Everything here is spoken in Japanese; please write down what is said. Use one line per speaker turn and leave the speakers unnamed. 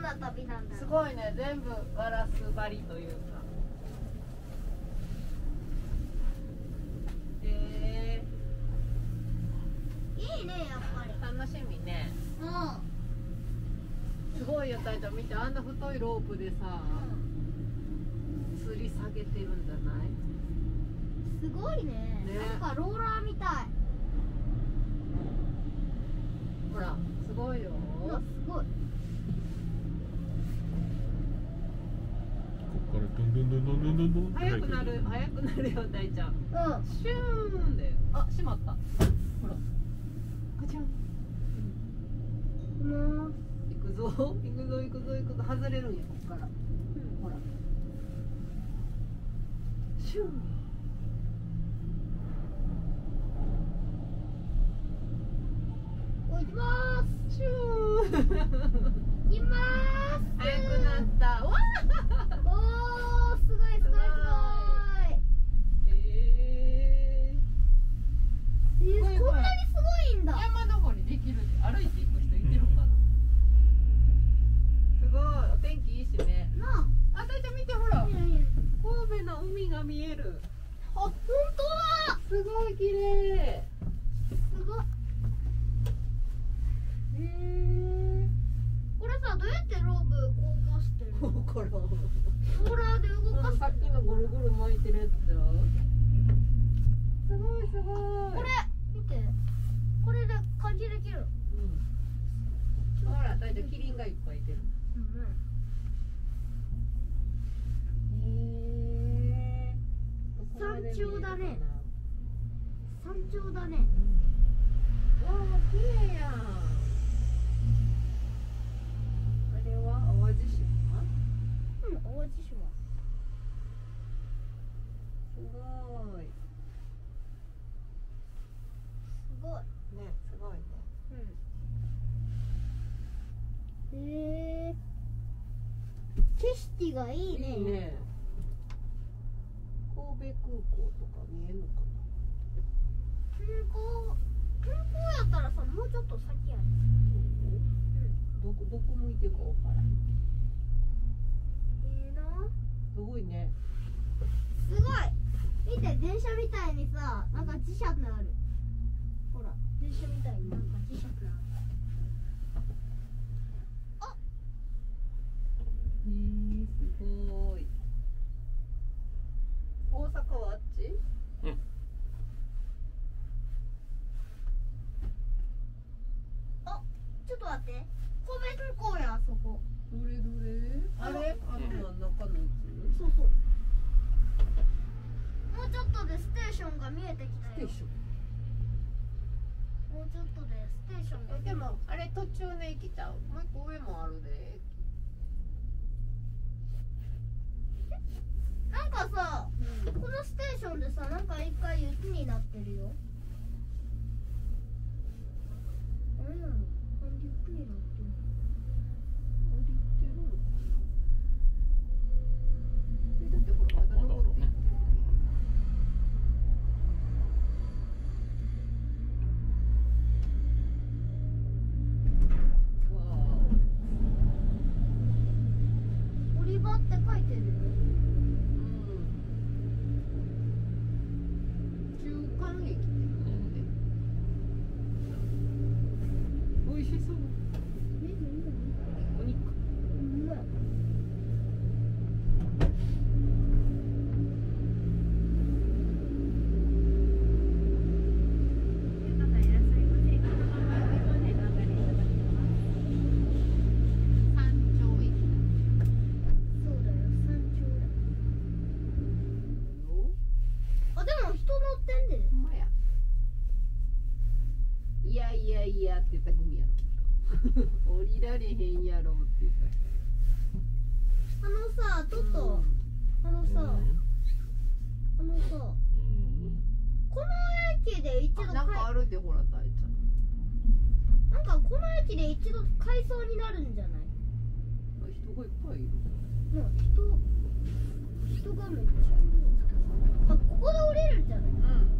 な旅なんだ。
すごいね、全部ガラス張りというか。
いいね、やっぱり。
楽しみね。
うん。
すごいよ、タイちゃん見て、あんな太いロープでさ、吊り下げてるんじゃない？
すごいね。
ね、
なんかローラーみたい。
ほら、すごいよ。
うわ、すごい。
ここからドンドンドンドンドンドンドンって
速くなるよ、タイちゃん。
うん。
シューンで、あ、閉まった。ほら。ガチャン。
もう。
行くぞ、行くぞ、行くぞ、行くぞ、外れるんや、こっから。ほら。シューン。
お、行きまーす。
シューン。
行きまーす。
速くなった。わ
おー、すごいすごいすごい。こんなにすごいんだ。
山登りできるって歩いていく人いてるんかな。すごい、お天気いいしね。
な
あ、タイちゃん見て、ほら。
あ。いやいや。
神戸の海が見える。
あ、本当だ。
すごい綺麗。
すごい。これさ、どうやってロープ動かしてるの？
ここら。
ローラーで動か
さっ
してる。
きのぐるぐる巻いてるやつだ。すごいすごい。
これ見て。これで感じできる。
うん。ほら、大体キリンがいっぱいいてる。へえ。
山頂だね。山頂だね。
わあ、綺麗やん。あれは淡路島？
うん、淡路島。
すごい。
すごい。
ね、すごいね。
うん。景色がいいね。
いいね。神戸空港とか見えるのかな。
空港やったらさ、もうちょっと先やね。
どこ向いてるかわからん。
な。
すごいね。
すごい。見て、電車みたいにさ、なんか磁石ある。ほら、電車みたいになんか磁石ある。
すごい。大阪はあっち？
うん。
あ、ちょっと待って。神戸空港や、あそこ。
どれどれ？あれ？あの真ん中のや
そうそう。もうちょっとでステーションが見えてきたよ。
つ？ステーション。
もうちょっとでステーションが見えてきた。
でもあれ途中ね来ちゃう。もう一個上もあるで。
なんかさ、このステーションでさ、なんか一回雪になってるよ。あれなの？なんで雪になってるの？
降りてるのかな。だってほらまだ登っていってるね。わ
降り場って書いてるよ。
中間駅ってことで。美味しそう。お肉。いやって言ったらグミやろきっと降りられへんやろって言った
さ、トト、この駅で一度
なんかあるでほら大ちゃん。
なんかこの駅で一度改装になるんじゃない？
人がいっぱいいる。
人がめっちゃいる。あ、ここで降りるんじゃない？
うん。